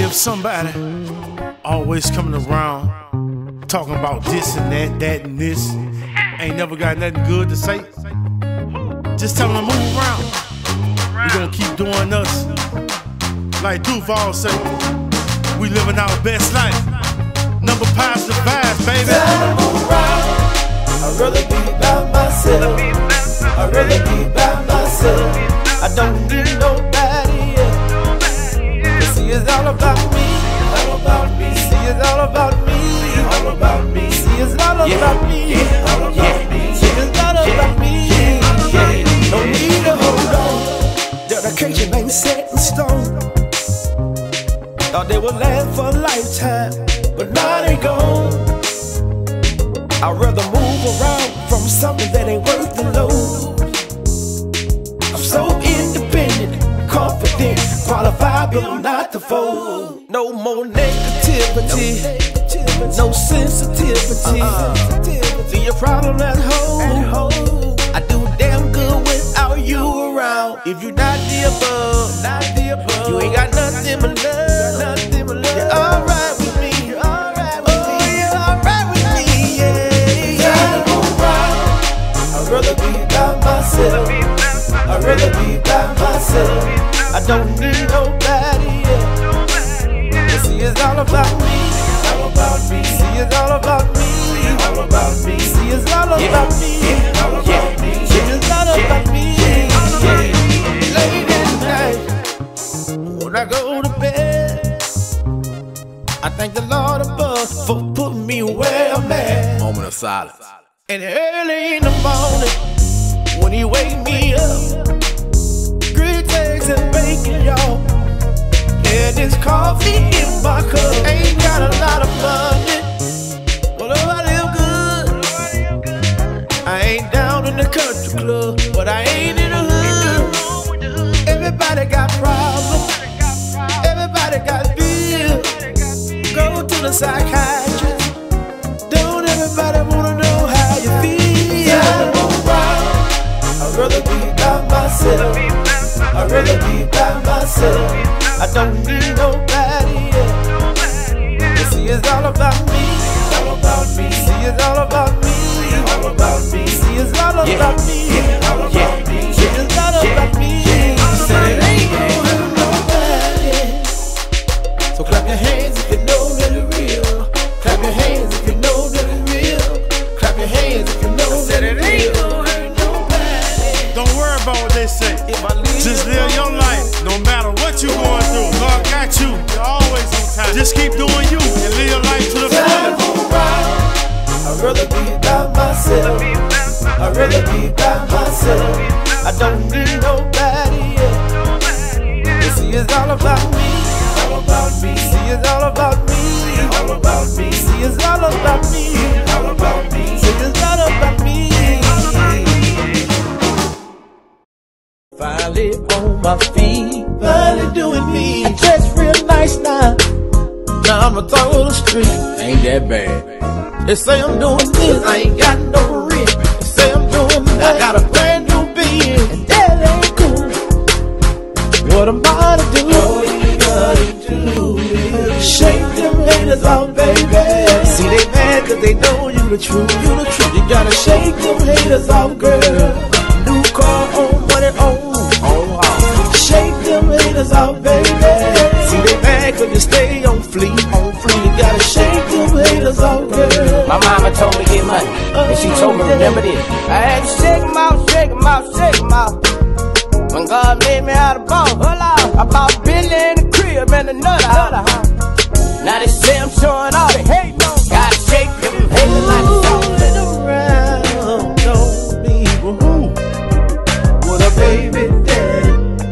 If somebody always coming around talking about this and that, that and this, ain't never got nothing good to say, just tell them to move around. We gonna keep doing us. Like Duval say, we living our best life. Number positive vibes, baby. Tell them move around. I'd rather be by myself. I'd rather be by myself. I don't need nobody else. See, it's all about me. All about me. See, it's all about me. All about me. See, it's all about me. All about me. See, it's all about me. No need to hold on. Dedication ain't set in stone. Thought they would last for a lifetime, but now they gone. I'd rather move around from something that ain't worth the load. I'm so independent, confident, qualified, but I'm not the fool. No more negativity, no sensitivity. See your problem at home. I do damn good without you around. If you're not the above, you ain't got nothing but love. You're alright with me. You're alright with me. Yeah. Gotta move around. I'd rather be by myself. I'd rather be by myself. I don't need nobody else. See, it's all about me. All about me. See, it's all about me. All about me. See, it's all about me. All about me. See, it's all about me. Late at night, when I go to bed, I thank the Lord above for putting me where I'm at. Moment of silence. And early in the morning, when he wake me up, grits, eggs, and bacon, y'all. And this coffee in my cup. Ain't got a lot of money, but I live good. I ain't down in the country club, but I ain't in the hood. Everybody got problems. Everybody got bills. Go to the psychiatrist. Don't everybody wanna know how you feel? I'd rather be by myself. I'd rather be by myself. I don't need nobody else. See, it's all about me. All about me. See, it's all about me. All about me. See, it's all about me. All about me. See, it's all about me. Said it ain't gonna hurt nobody. So clap your hands if you know that it's real. Clap your hands if you know that it's real. Clap your hands if you know that it ain't gonna hurt nobody. Don't worry about what they say. Just live your life, no matter what you going through. God got you. You're always on time. Just keep doing you and live your life to the fullest. I'd rather be by myself. I'd rather be by myself. I don't need nobody else. See, it's all about me. All about me. See, it's all about me. All about me. See, it's all about me. All about me. See, it's all about me. Finally on my feet, finally doing me. I dress real nice now. Now I'ma throw the street. Ain't that bad. They say I'm doing this, I ain't got no rent. They say I'm doing that, I got a brand new Benz, and that ain't cool. What am I to do? All you gotta do is shake them haters off, baby. See, they mad cause they know you the truth. You the truth. You gotta shake them haters off, girl. New car on money on. Shake them haters off, baby. See, they mad cause you stay on fleek. You gotta shake them haters off, girl. My mama told me get money, and she told me remember this. I had to shake them out, shake them out, shake them out. When God made me out of ball, I bought a Billy in the crib and another house. Now they say I'm showing off, they hate no. Gotta shake them haters like a dog. Around, don't be who? What a baby daddy.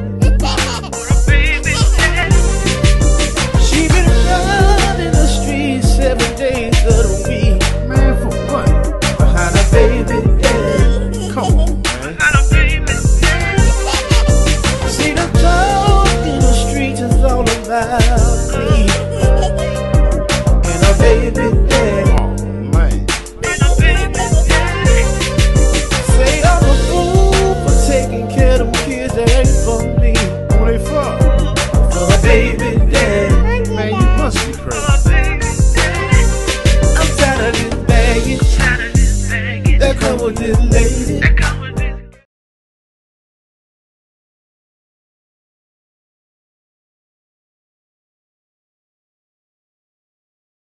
She been running the streets 7 days of the week. Man, for what? Behind a baby daddy. Come on, man. See, the talk in the streets is all about me and a baby for this lady.